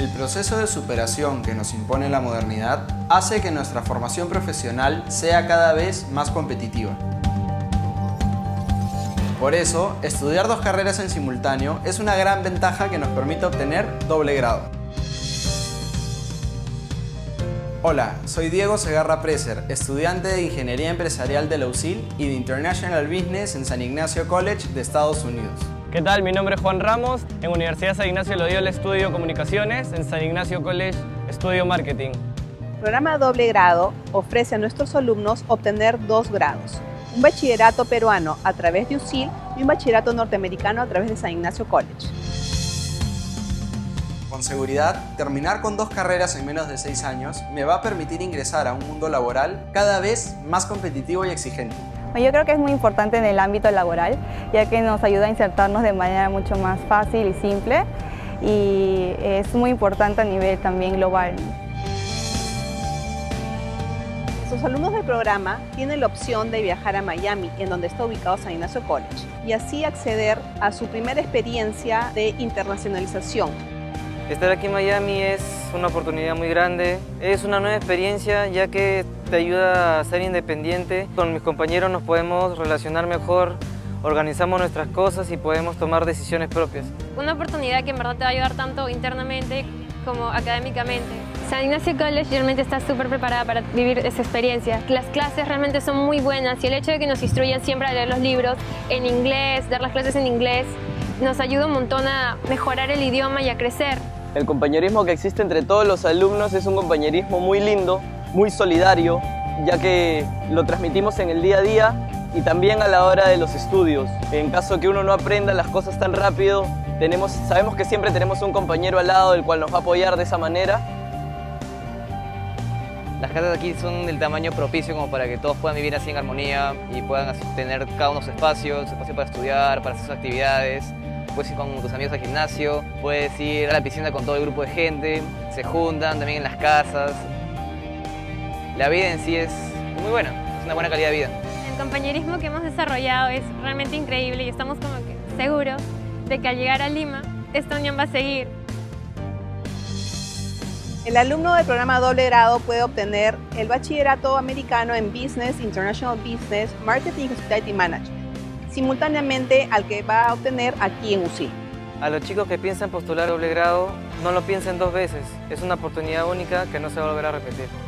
El proceso de superación que nos impone la modernidad hace que nuestra formación profesional sea cada vez más competitiva. Por eso, estudiar dos carreras en simultáneo es una gran ventaja que nos permite obtener doble grado. Hola, soy Diego Segarra Preser, estudiante de Ingeniería Empresarial de la UCIL y de International Business en San Ignacio College de Estados Unidos. ¿Qué tal? Mi nombre es Juan Ramos, en Universidad San Ignacio Loyola estudio Comunicaciones, en San Ignacio College estudio Marketing. El programa doble grado ofrece a nuestros alumnos obtener 2 grados, un bachillerato peruano a través de UCIL y un bachillerato norteamericano a través de San Ignacio College. Con seguridad, terminar con 2 carreras en menos de 6 años me va a permitir ingresar a un mundo laboral cada vez más competitivo y exigente. Yo creo que es muy importante en el ámbito laboral, ya que nos ayuda a insertarnos de manera mucho más fácil y simple, y es muy importante a nivel también global. Los alumnos del programa tienen la opción de viajar a Miami, en donde está ubicado San Ignacio College, y así acceder a su primera experiencia de internacionalización. Estar aquí en Miami es una oportunidad muy grande, es una nueva experiencia ya que te ayuda a ser independiente. Con mis compañeros nos podemos relacionar mejor, organizamos nuestras cosas y podemos tomar decisiones propias. Una oportunidad que en verdad te va a ayudar tanto internamente como académicamente. San Ignacio College realmente está súper preparada para vivir esa experiencia. Las clases realmente son muy buenas y el hecho de que nos instruyan siempre a leer los libros en inglés, dar las clases en inglés, nos ayuda un montón a mejorar el idioma y a crecer. El compañerismo que existe entre todos los alumnos es un compañerismo muy lindo, muy solidario, ya que lo transmitimos en el día a día y también a la hora de los estudios. En caso que uno no aprenda las cosas tan rápido, sabemos que siempre tenemos un compañero al lado el cual nos va a apoyar de esa manera. Las casas aquí son del tamaño propicio como para que todos puedan vivir así en armonía y puedan tener cada uno su espacio para estudiar, para hacer sus actividades. Puedes ir con tus amigos al gimnasio, puedes ir a la piscina con todo el grupo de gente, se juntan también en las casas. La vida en sí es muy buena, es una buena calidad de vida. El compañerismo que hemos desarrollado es realmente increíble y estamos como que seguros de que al llegar a Lima, esta unión va a seguir. El alumno del programa doble grado puede obtener el bachillerato americano en Business, International Business, Marketing y Hospitality Management, simultáneamente al que va a obtener aquí en UCIL. A los chicos que piensan postular doble grado, no lo piensen 2 veces. Es una oportunidad única que no se va a volver a repetir.